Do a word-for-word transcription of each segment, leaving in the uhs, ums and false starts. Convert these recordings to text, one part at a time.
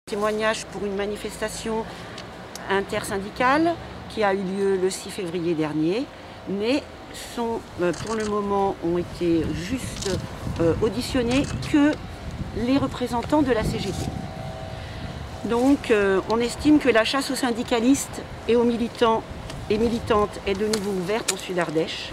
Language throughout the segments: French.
Témoignage pour une manifestation intersyndicale qui a eu lieu le six février dernier, mais sont, pour le moment, ont été juste euh, auditionnés que les représentants de la C G T. Donc euh, on estime que la chasse aux syndicalistes et aux militants et militantes est de nouveau ouverte en Sud-Ardèche.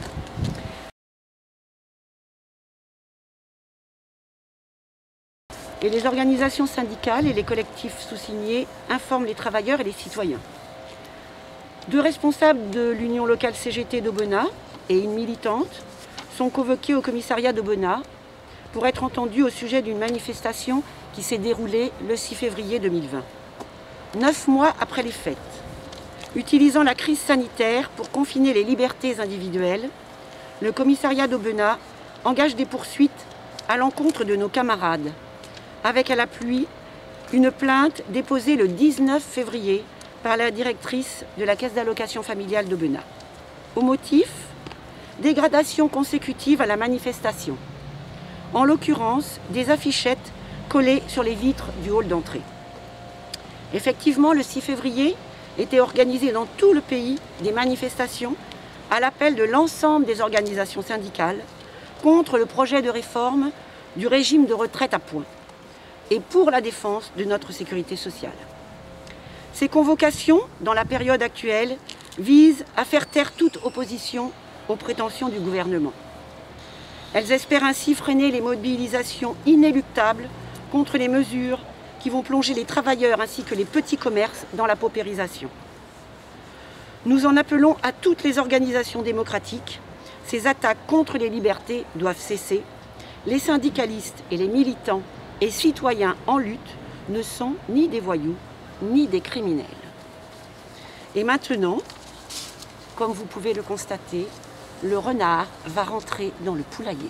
Et les organisations syndicales et les collectifs sous-signés informent les travailleurs et les citoyens. Deux responsables de l'Union locale C G T d'Aubenas et une militante sont convoqués au commissariat d'Aubenas pour être entendus au sujet d'une manifestation qui s'est déroulée le six février deux mille vingt. Neuf mois après les fêtes, utilisant la crise sanitaire pour confiner les libertés individuelles, le commissariat d'Aubenas engage des poursuites à l'encontre de nos camarades, avec à l'appui une plainte déposée le dix-neuf février par la directrice de la caisse d'allocation familiale d'Aubenas. Au motif, dégradation consécutive à la manifestation. En l'occurrence, des affichettes collées sur les vitres du hall d'entrée. Effectivement, le six février étaient organisées dans tout le pays des manifestations à l'appel de l'ensemble des organisations syndicales contre le projet de réforme du régime de retraite à points et pour la défense de notre sécurité sociale. Ces convocations, dans la période actuelle, visent à faire taire toute opposition aux prétentions du gouvernement. Elles espèrent ainsi freiner les mobilisations inéluctables contre les mesures qui vont plonger les travailleurs ainsi que les petits commerces dans la paupérisation. Nous en appelons à toutes les organisations démocratiques. Ces attaques contre les libertés doivent cesser. Les syndicalistes et les militants et citoyens en lutte ne sont ni des voyous, ni des criminels. Et maintenant, comme vous pouvez le constater, le renard va rentrer dans le poulailler.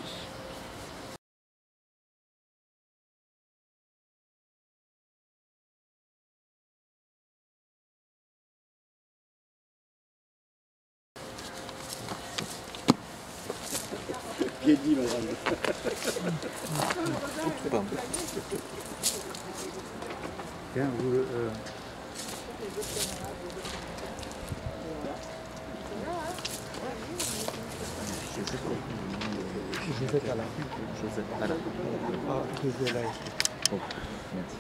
Bien dit, madame. Tiens, vous, euh... Josette Alain. Josette Alain. Ah, désolé. Oh, merci.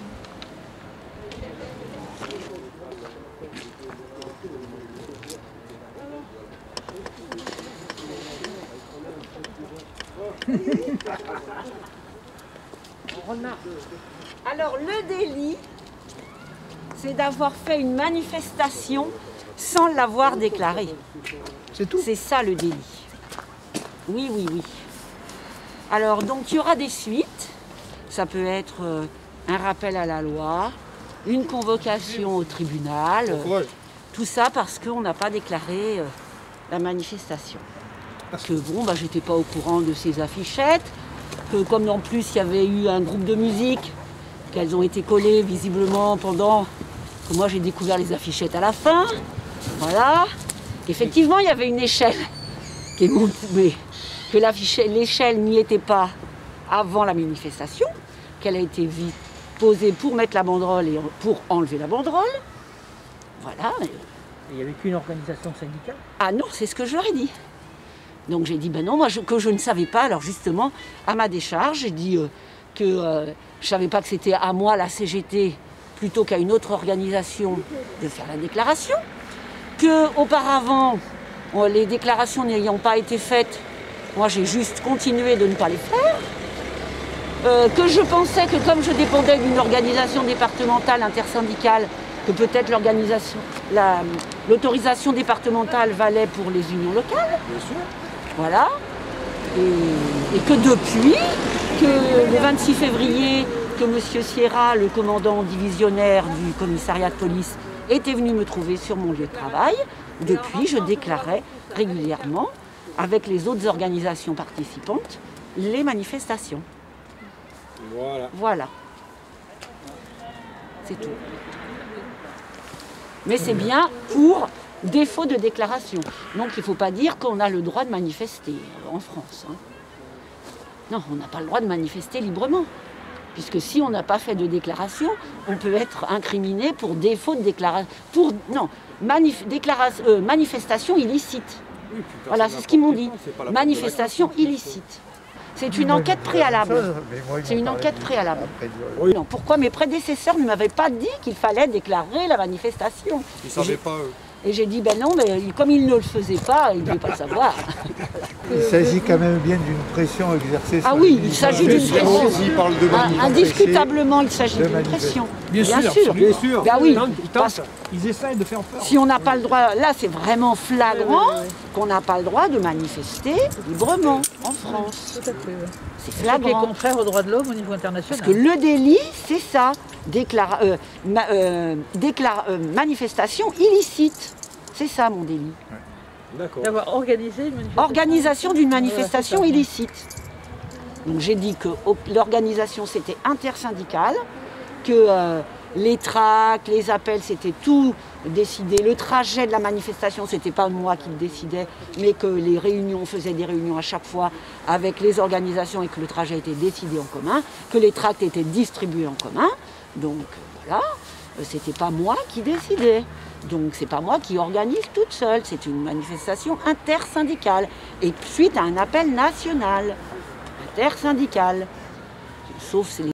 Alors le délit, c'est d'avoir fait une manifestation sans l'avoir déclarée. C'est tout? C'est ça le délit. Oui, oui, oui. Alors donc il y aura des suites. Ça peut être euh, un rappel à la loi, une convocation au tribunal. Euh, tout ça parce qu'on n'a pas déclaré euh, la manifestation. Parce que bon, bah, j'étais pas au courant de ces affichettes. Que comme en plus il y avait eu un groupe de musique, qu'elles ont été collées visiblement pendant que moi j'ai découvert les affichettes à la fin. Voilà. Effectivement, il y avait une échelle qui est montée, mais que l'échelle n'y était pas avant la manifestation, qu'elle a été vite posée pour mettre la banderole et pour enlever la banderole. Voilà. Il n'y avait qu'une organisation syndicale? Ah non, c'est ce que je leur ai dit. Donc j'ai dit, ben non, moi je, que je ne savais pas. Alors justement, à ma décharge, j'ai dit euh, que euh, je ne savais pas que c'était à moi, la C G T, plutôt qu'à une autre organisation, de faire la déclaration. Qu'auparavant, les déclarations n'ayant pas été faites, moi j'ai juste continué de ne pas les faire. Euh, que je pensais que comme je dépendais d'une organisation départementale intersyndicale, que peut-être l'organisation, la, l'autorisation départementale valait pour les unions locales. Bien sûr. Voilà. Et, et que depuis, que le vingt-six février, que M. Sierra, le commandant divisionnaire du commissariat de police, était venu me trouver sur mon lieu de travail, depuis je déclarais régulièrement, avec les autres organisations participantes, les manifestations. Voilà. Voilà. C'est tout. Mais c'est bien pour défaut de déclaration. Donc il ne faut pas dire qu'on a le droit de manifester en France. Hein. Non, on n'a pas le droit de manifester librement. Puisque si on n'a pas fait de déclaration, on peut être incriminé pour défaut de déclaration, pour non, manif, déclaration, euh, manifestation illicite. Oui, Voilà, c'est ce qu'ils m'ont dit. Manifestation illicite. C'est une enquête préalable. C'est une enquête préalable. Oui. Non, pourquoi mes prédécesseurs ne m'avaient pas dit qu'il fallait déclarer la manifestation? Ils ne savaient pas eux. Et j'ai dit, ben non, mais comme ils ne le faisaient pas, ils ne devaient pas le savoir. Il s'agit quand même bien d'une pression exercée sur Ah oui, les il s'agit d'une militants. pression. Ils parlent de Ah, manifester. indiscutablement, il s'agit De d'une manifester. pression. Bien sûr, sûr. Bien sûr. Ben oui, Ils parce tentent, ils essayent de faire peur. si on n'a pas le droit, là c'est vraiment flagrant qu'on n'a pas le droit de manifester librement en France. Tout à fait, ouais. C'est C'est ça qui est flagrant. contraire aux droits de l'homme au niveau international. Parce que le délit, c'est ça, déclara, euh, ma- euh, déclara- euh, manifestation illicite. C'est ça mon délit. D'accord. D'avoir organisé une manifestation. Organisation d'une Voilà, manifestation c'est ça. illicite. Donc j'ai dit que au- l'organisation c'était intersyndicale, que euh, les tracts, les appels c'était tout décidé, le trajet de la manifestation c'était pas moi qui le décidais, mais que les réunions, on faisait des réunions à chaque fois avec les organisations et que le trajet était décidé en commun, que les tracts étaient distribués en commun. Donc voilà, euh, c'était pas moi qui décidais. Donc c'est pas moi qui organise toute seule, c'est une manifestation intersyndicale et suite à un appel national, intersyndical, sauf c'est les